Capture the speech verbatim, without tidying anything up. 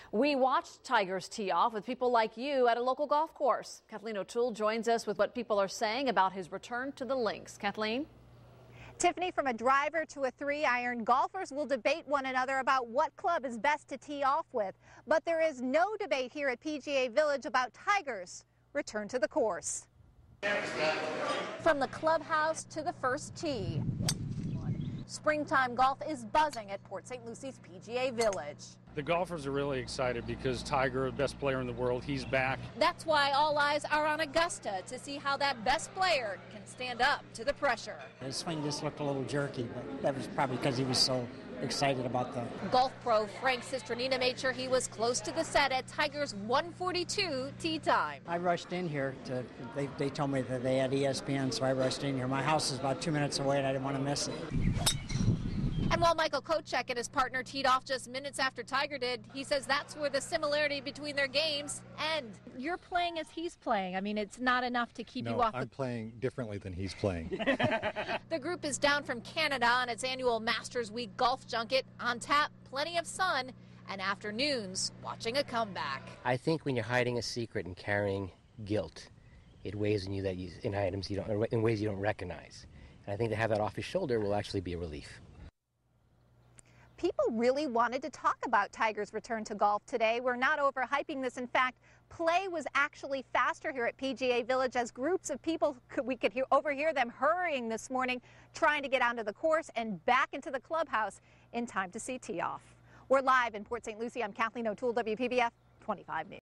We watched Tigers tee off with people like you at a local golf course. Kathleen O'Toole joins us with what people are saying about his return to the links. Kathleen? Tiffany, from a driver to a three iron, golfers will debate one another about what club is best to tee off with. But there is no debate here at P G A Village about Tigers' return to the course. From the clubhouse to the first tee, springtime golf is buzzing at Port Saint Lucie's P G A Village. The golfers are really excited because Tiger, the best player in the world, he's back. That's why all eyes are on Augusta to see how that best player can stand up to the pressure. His swing just looked a little jerky, but that was probably because he was so excited about the... Golf pro Frank Sistronina made sure he was close to the set at Tiger's one forty-two tee time. I rushed in here to, they, they told me that they had E S P N, so I rushed in here. My house is about two minutes away and I didn't want to miss it. And while Michael Kochek and his partner teed off just minutes after Tiger did, he says that's where the similarity between their games end. You're playing as he's playing. I mean, it's not enough to keep no, you off. I'm the... playing differently than he's playing. The group is down from Canada on its annual Masters Week golf junket. On tap, plenty of sun and afternoons watching a comeback. I think when you're hiding a secret and carrying guilt, it weighs in you that you, in items you don't, in ways you don't recognize. And I think to have that off his shoulder will actually be a relief. People really wanted to talk about Tiger's return to golf today. We're not overhyping this. In fact, play was actually faster here at P G A Village as groups of people, could, we could hear, overhear them hurrying this morning, trying to get onto the course and back into the clubhouse in time to see tee off. We're live in Port Saint Lucie. I'm Kathleen O'Toole, W P B F twenty-five News.